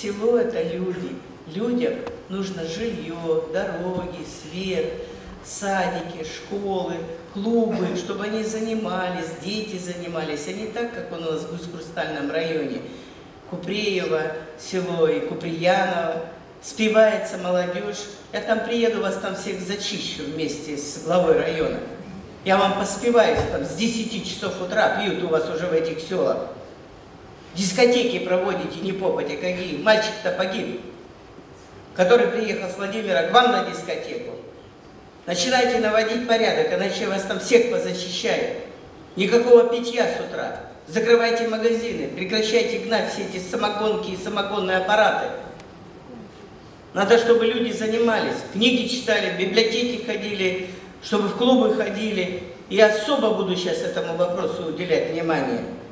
село – это люди. Людям нужно жилье, дороги, свет, садики, школы, клубы, чтобы они занимались, дети занимались, а не так, как у нас в Усть-Хрустальном районе. Купреево село и Куприяново, спивается молодежь. Я там приеду, вас там всех зачищу вместе с главой района. Я вам поспеваюсь, там с 10 часов утра пьют у вас уже в этих селах. Дискотеки проводите, не попадя, какие. Мальчик-то погиб, который приехал с Владимира к вам на дискотеку. Начинайте наводить порядок, иначе вас там всех позащищают. Никакого питья с утра. Закрывайте магазины, прекращайте гнать все эти самогонки и самогонные аппараты. Надо, чтобы люди занимались, книги читали, в библиотеки ходили, чтобы в клубы ходили. И особо буду сейчас этому вопросу уделять внимание.